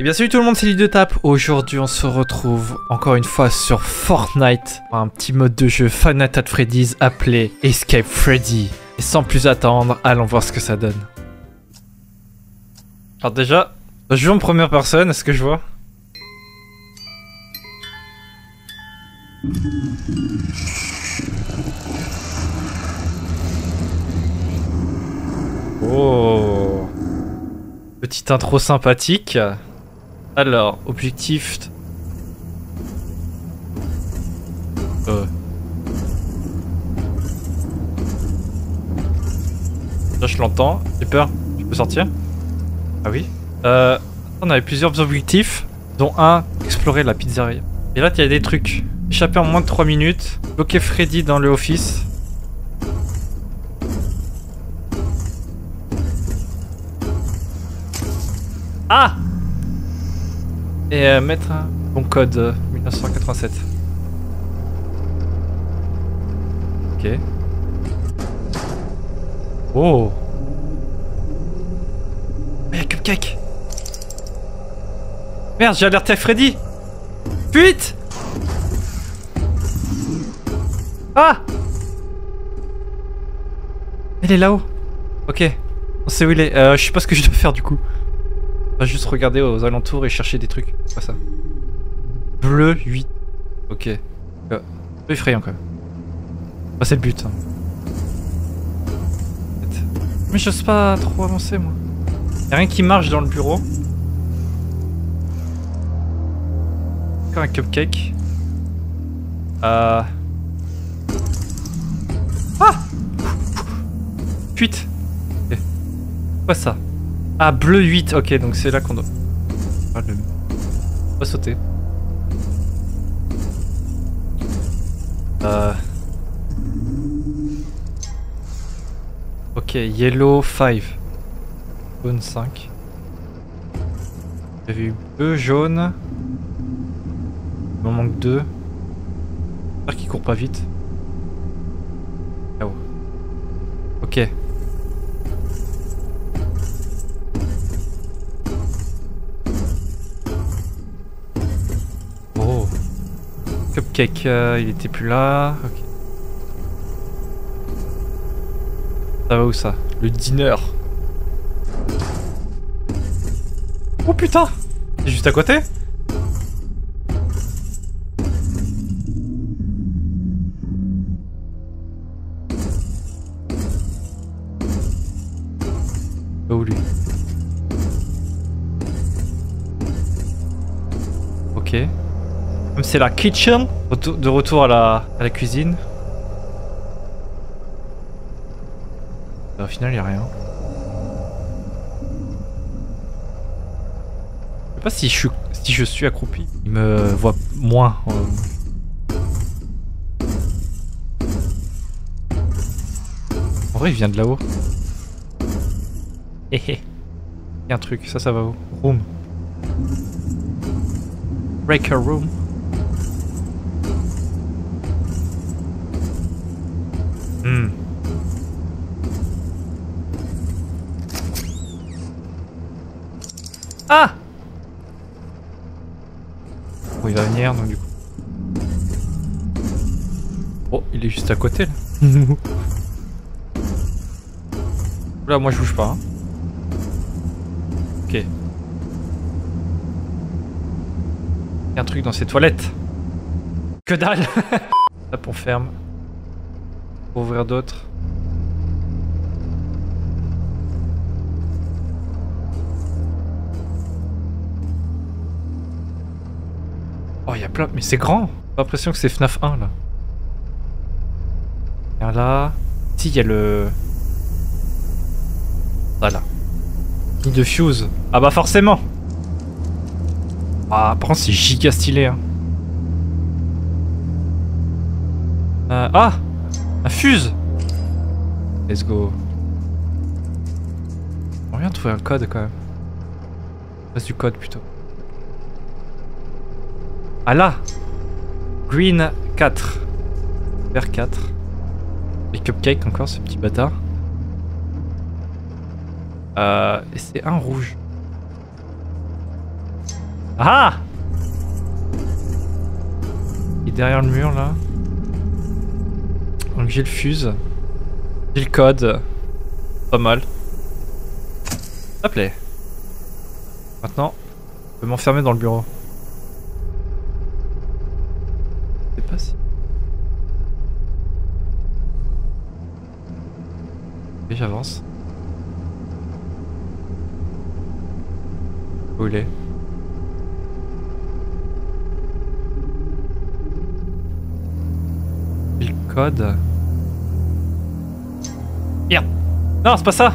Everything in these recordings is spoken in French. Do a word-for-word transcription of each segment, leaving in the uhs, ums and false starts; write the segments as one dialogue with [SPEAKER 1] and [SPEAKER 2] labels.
[SPEAKER 1] Et bien salut tout le monde, c'est Lily de Tape. Aujourd'hui on se retrouve encore une fois sur Fortnite pour un petit mode de jeu Five Nights at Freddy's appelé Escape Freddy. Et sans plus attendre, allons voir ce que ça donne. Alors déjà, je joue en première personne, est-ce que je vois? Oh, petite intro sympathique. Alors, objectif... Euh. Là, je l'entends. J'ai peur. Je peux sortir? Ah oui. Euh, on avait plusieurs objectifs, dont un, explorer la pizzeria. Et là, il y a des trucs. Échapper en moins de trois minutes. Bloquer Freddy dans le office. Ah! Et euh, mettre un bon code euh, mille neuf cent quatre-vingt-sept. Ok. Oh! Il y a Cupcake! Merde, j'ai alerté Freddy! Fuite! Ah! Il est là-haut. Ok. On sait où il est. Euh, je sais pas ce que je dois faire du coup. On va juste regarder aux alentours et chercher des trucs. C'est pas ça. Bleu huit. Ok. Euh, un peu effrayant quand même. Bah, c'est le but. Hein. Mais j'ose pas trop avancer moi. Y'a rien qui marche dans le bureau. Encore un cupcake. Euh... Ah! Fuite. Okay. Quoi ça? Ah, bleu huit, ok, donc c'est là qu'on doit... Ah, le... On va sauter. Euh... Ok, yellow cinq. Jaune cinq. J'avais eu bleu, jaune. Il m'en manque deux. J'espère qu'il court pas vite. Là-haut. Ok. Oh. Cupcake, euh, il était plus là. Ok. Ça va où ça? Le dîner. Oh putain! C'est juste à côté? Oh lui. Ok. Comme c'est la kitchen, de retour à la, à la cuisine. Au final, il n'y a rien. Je sais pas si je suis, si je suis accroupi. Il me voit moins. Euh... En vrai, il vient de là-haut. Hé hé. Il y a un truc, ça, ça va où? Room. Breaker room. Hmm. Ah! Bon, il va venir, donc du coup. Oh, il est juste à côté, là. Là, moi, je bouge pas. Hein. Ok. Il y a un truc dans ces toilettes. Que dalle! Hop, on ferme. Pour ouvrir d'autres. Oh, il y a plein... Mais c'est grand! J'ai l'impression que c'est F NAF un, là. Viens là. Si, il y a le... Voilà. Ni de fuse. Ah bah forcément! Ah, par contre, c'est giga stylé, hein. Euh, ah! Un fuse! Let's go. On vient de trouver un code, quand même. Reste du code, plutôt. Ah là! Green quatre. Vert quatre. Et Cupcake encore, ce petit bâtard. Euh, et c'est un rouge. Ah! Il est derrière le mur là. Donc j'ai le fuse. J'ai le code. Pas mal. Ça plaît. Maintenant, je peux m'enfermer dans le bureau. Je sais pas si... Et j'avance. Où il est? Et le code... Merde! Non, c'est pas ça!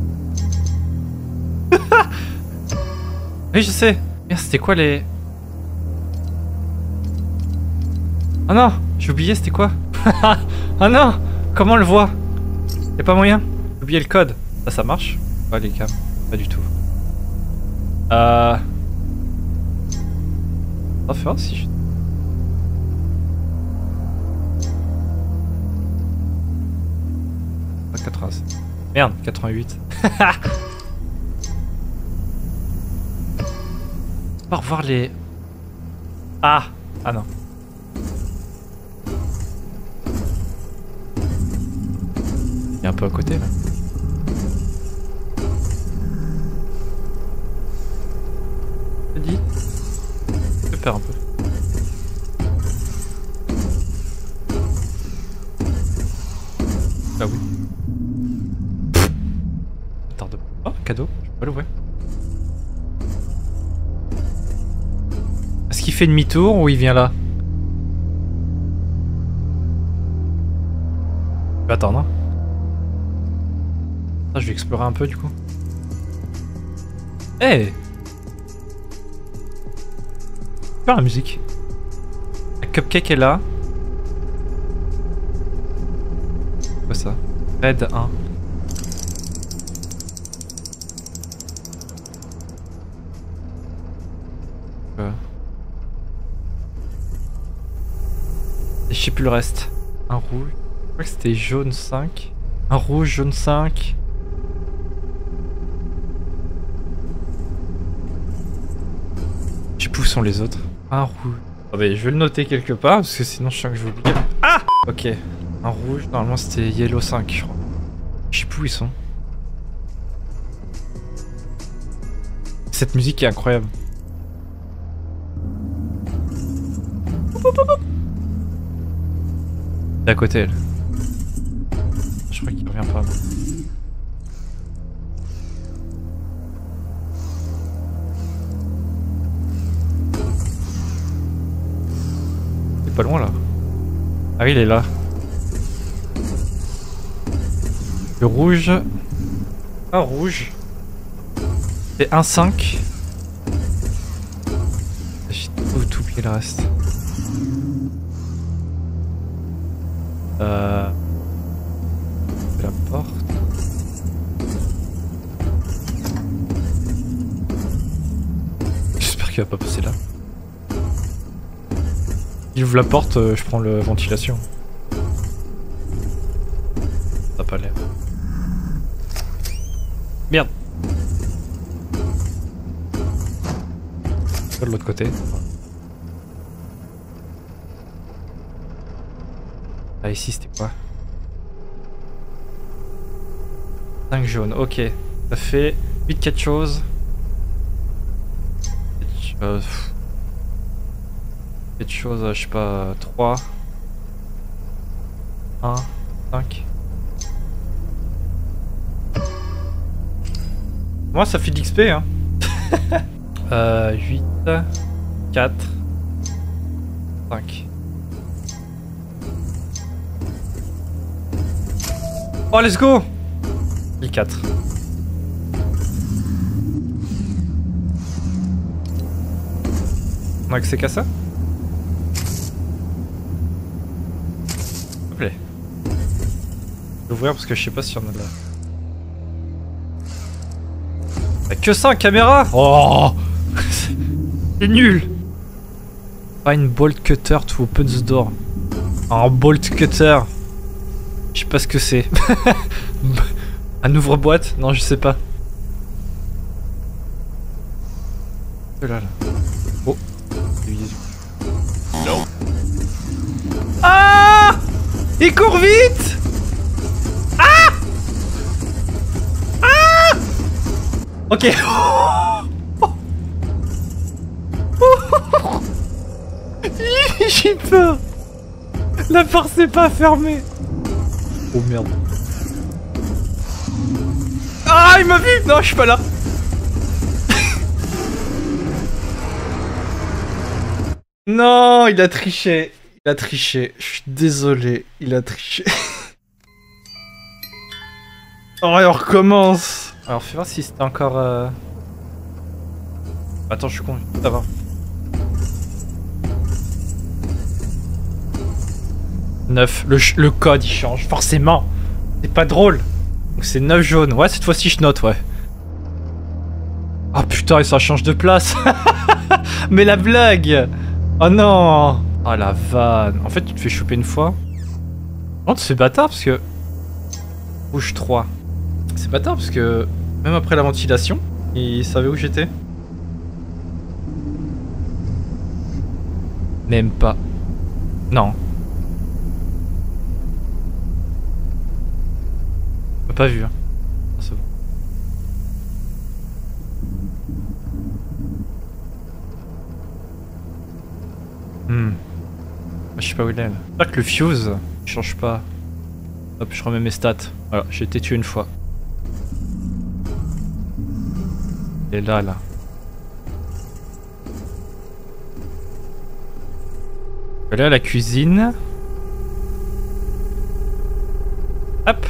[SPEAKER 1] Oui, je sais! Merde, c'était quoi les... Ah non! J'ai oublié, c'était quoi? Ah non! Comment on le voit? Y'a pas moyen? J'ai oublié le code. Ça, ça marche? Pas les cams. Pas du tout. Euh... On va faire si je... quatre-vingt-sept. Merde, quatre-vingt-huit. On va revoir les... Ah! Ah non. Il est un peu à côté là. Je dis. Je perds un peu. Ah oui. Tarde. Oh, cadeau. Je peux pas l'ouvrir. Est-ce qu'il fait demi-tour ou il vient là? Je vais attendre. Ah, je vais explorer un peu du coup. Eh hey! Super la musique. La cupcake est là. C'est quoi ça? Red un. Euh. Et je sais plus le reste. Un rouge. Je crois que c'était jaune cinq. Un rouge, jaune cinq. Je sais plus où sont les autres. Un rouge. Ah bah, je vais le noter quelque part parce que sinon je sens que je vais oublier. Ah! Ok. Un rouge, normalement c'était yellow cinq je crois. Je sais plus où ils sont. Cette musique est incroyable. C'est à côté elle. Je crois qu'il revient pas. Il est pas loin là. Ah oui il est là. Le rouge. Ah rouge. C'est un cinq. J'ai tout, tout oublié le reste. Euh... La porte. J'espère qu'il va pas passer là. Il ouvre la porte, euh, je prends le ventilation. Ça n'a pas l'air. Merde. De l'autre côté. Ah ici c'était quoi? cinq jaunes, ok. Ça fait huit quelque chose. Euh, quelque chose, je sais pas, trois. un, cinq. Moi ça fait de l'X P hein. euh, huit, quatre, cinq. Oh let's go! quatre. On a accès qu'à ça? S'il te plaît. Je vais ouvrir parce que je sais pas si on a de là. Y'a que ça, caméra? Oh! C'est nul! Find bolt cutter to open the door. Un bolt cutter. Je sais pas ce que c'est. Un ouvre-boîte? Non, je sais pas. Là, là. Oh. Ah! Il court vite! Ah! Ah! Ok. J'ai peur. La porte s'est pas fermée. Oh merde. Ah, il m'a vu. Non, je suis pas là. Non, il a triché. Il a triché. Je suis désolé. Il a triché. Oh, et on recommence. Alors, fais voir si c'était encore... Euh... Attends, je suis con. Ça va. neuf. Le, le code, il change. Forcément. C'est pas drôle. Donc c'est neuf jaune. Ouais, cette fois-ci, je note, ouais. Oh putain, et ça change de place. Mais la blague. Oh non. Oh la vanne. En fait, tu te fais choper une fois. Oh, c'est bâtard parce que... Rouge trois. C'est bâtard parce que... Même après la ventilation, il savait où j'étais. Même pas. Non. Pas vu. Hein. Oh, c'est bon. Hmm. Je sais pas où il est là. J'espère que le fuse il change pas. Hop, je remets mes stats. Voilà, j'ai été tué une fois. Et là, là. Je vais aller à la cuisine. Hop.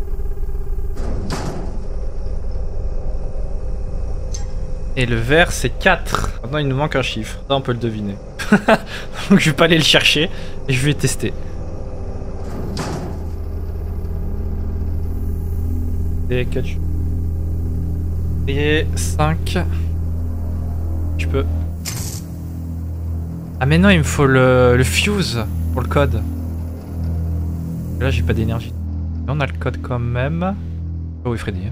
[SPEAKER 1] Et le vert c'est quatre. Maintenant il nous manque un chiffre. Ça on peut le deviner. Donc je vais pas aller le chercher. Et je vais tester. Et quatre. Et cinq. Je peux. Ah mais non, il me faut le, le fuse pour le code. Et là j'ai pas d'énergie. On a le code quand même. Oh oui Freddy.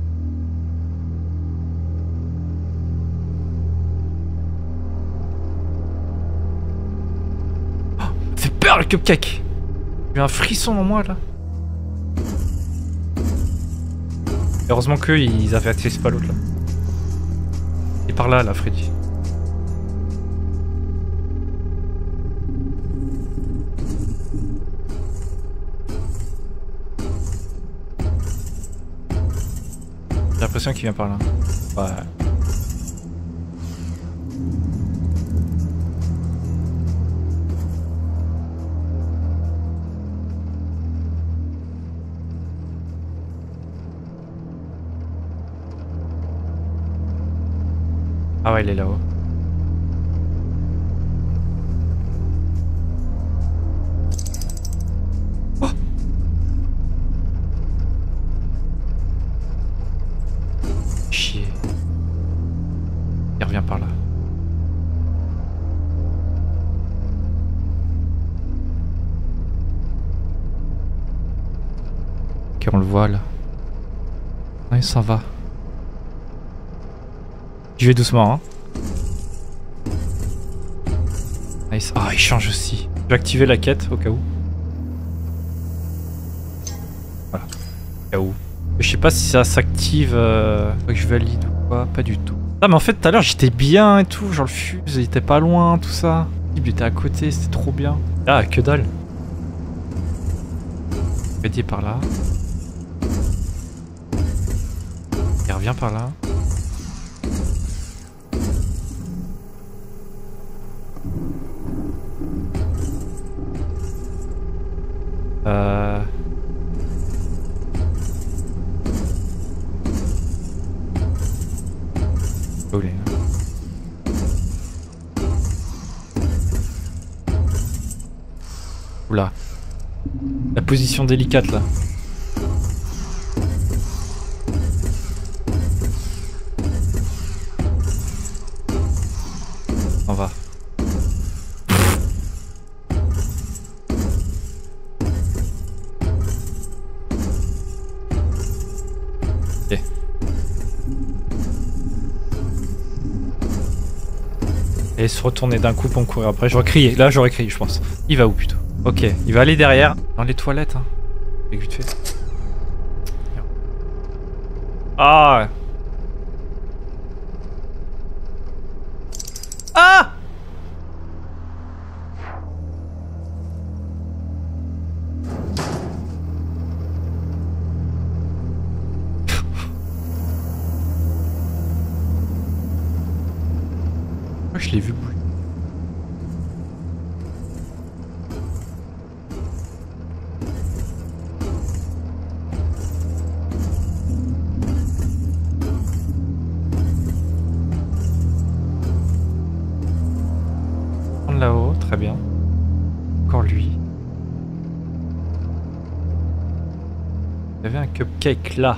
[SPEAKER 1] Oh, ça fait peur le cupcake. J'ai eu un frisson en moi là. Heureusement qu'eux ils avaient accès pas l'autre là. Et par là là Freddy. J'ai l'impression qu'il vient par là. Ouais. Ah ouais, il est là-haut. Oh! Chier. Il revient par là. Ok, on le voit là. Non, il s'en va. Je vais doucement, hein. Nice. Ah, il change aussi. Je vais activer la quête au cas où. Voilà. Au cas où. Je sais pas si ça s'active. Euh... Faut que je valide ou quoi. Pas du tout. Ah, mais en fait, tout à l'heure, j'étais bien et tout. Genre, le fuse, il était pas loin, tout ça. Il était à côté, c'était trop bien. Ah, que dalle. Freddy par là. Il revient par là. Euh... Oh, il est là. Oula. La position délicate là. On va. Et se retourner d'un coup pour me courir après. J'aurais crié. Là, j'aurais crié, je pense. Il va où plutôt? Ok, il va aller derrière. Dans les toilettes, hein. C'est vite fait. Ah! Ah! Je l'ai vu bouger. Là-haut, très bien. Encore lui. Il y avait un cupcake là.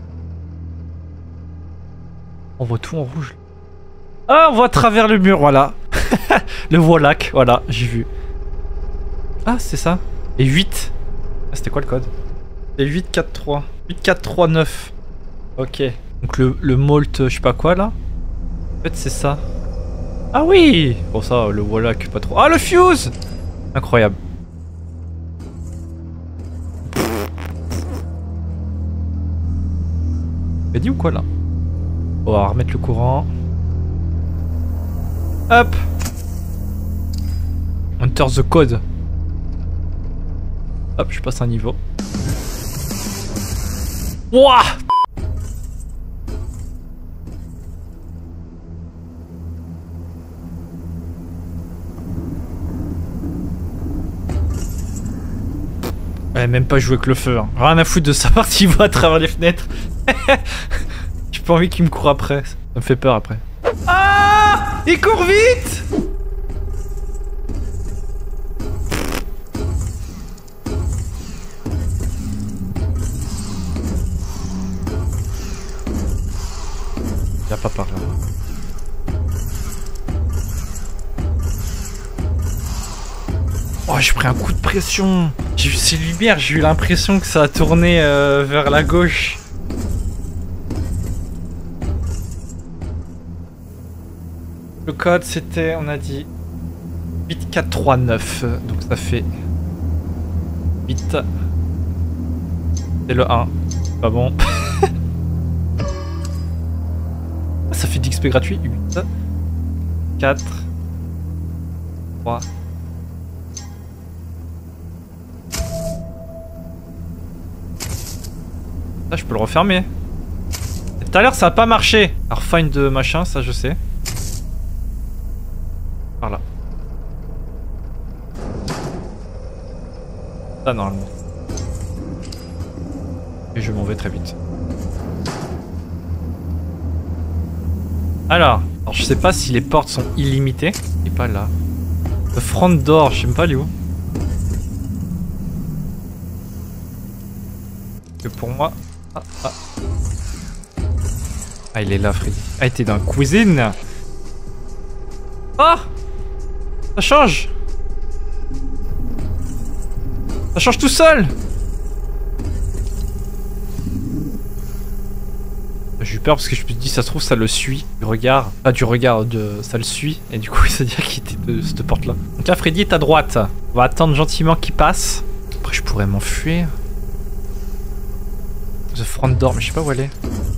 [SPEAKER 1] On voit tout en rouge. Ah, on voit à travers le mur, voilà. Le voilac, voilà, j'ai vu. Ah, c'est ça. Et huit. Ah, c'était quoi le code? C'est huit quatre trois. huit quatre trois neuf. Ok. Donc le, le malt, je sais pas quoi là. En fait, c'est ça. Ah oui! Bon, ça, le voilac, pas trop. Ah, le fuse! Incroyable. T'as dit ou quoi là? On va remettre le courant. Hop! Enter the code. Hop, je passe un niveau. Wouah! Ouais, même pas jouer avec le feu. Hein. Rien à foutre de savoir s'il voit à travers les fenêtres. J'ai pas envie qu'il me court après. Ça me fait peur après. Ah! Il court vite! Il a pas par là. Oh, j'ai pris un coup de pression. J'ai vu ces lumières, j'ai eu l'impression que ça a tourné euh, vers la gauche. Le code c'était, on a dit huit quatre trois neuf, donc ça fait huit. C'est le un, pas bon. Ça fait d'X P gratuit, huit, quatre, trois. Ça, je peux le refermer. Tout à l'heure, ça a pas marché. Alors, find de machin, ça, je sais. Par là. Ça, normalement. Et je m'en vais très vite. Alors, alors, je sais pas si les portes sont illimitées. Il est pas là. Le front door, je sais même pas, il est où. Que pour moi... Ah, ah. Ah, il est là, Freddy. Ah, il était dans la cuisine. Oh! Ça change! Ça change tout seul! J'ai eu peur parce que je me dis, ça se trouve, ça le suit du regard. Pas du regard, de... ça le suit. Et du coup, il se dit qu'il était de cette porte-là. Donc là, Freddy est à droite. On va attendre gentiment qu'il passe. Après, je pourrais m'enfuir. The front door, mais je sais pas où elle est.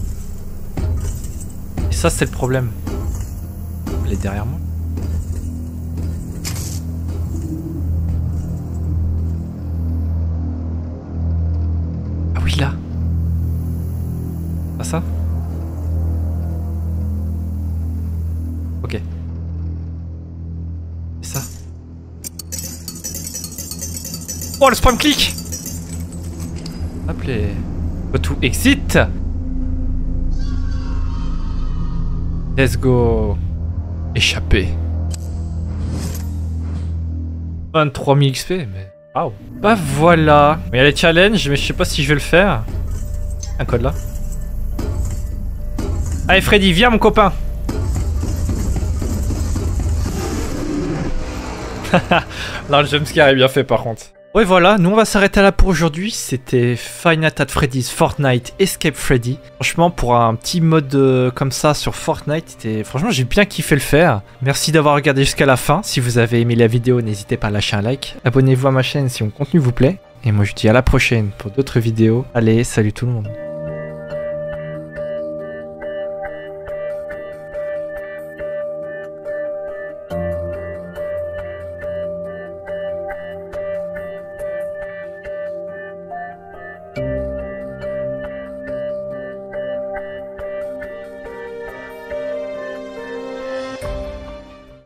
[SPEAKER 1] Et ça, c'est le problème. Elle est derrière moi. Ah oui, là. Pas ça? Ok. Et ça? Oh, le spam click! Hop les... Tout exit. Let's go. Échappé. vingt-trois mille X P, mais... Waouh. Bah voilà. Il y a les challenges, mais je sais pas si je vais le faire. Un code là. Allez Freddy, viens mon copain. Non, le jumpscare est bien fait par contre. Ouais voilà, nous on va s'arrêter là pour aujourd'hui. C'était Five Nights at Freddy's Fortnite Escape Freddy. Franchement pour un petit mode euh, comme ça sur Fortnite, franchement j'ai bien kiffé le faire. Merci d'avoir regardé jusqu'à la fin. Si vous avez aimé la vidéo, n'hésitez pas à lâcher un like. Abonnez-vous à ma chaîne si mon contenu vous plaît. Et moi je vous dis à la prochaine pour d'autres vidéos. Allez, salut tout le monde.